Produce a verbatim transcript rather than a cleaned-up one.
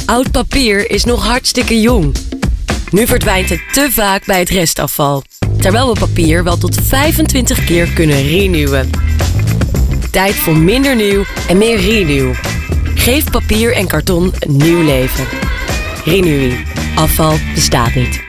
Oud papier is nog hartstikke jong. Nu verdwijnt het te vaak bij het restafval, terwijl we papier wel tot vijfentwintig keer kunnen renewen. Tijd voor minder nieuw en meer renew. Geef papier en karton een nieuw leven. Renewi. Afval bestaat niet.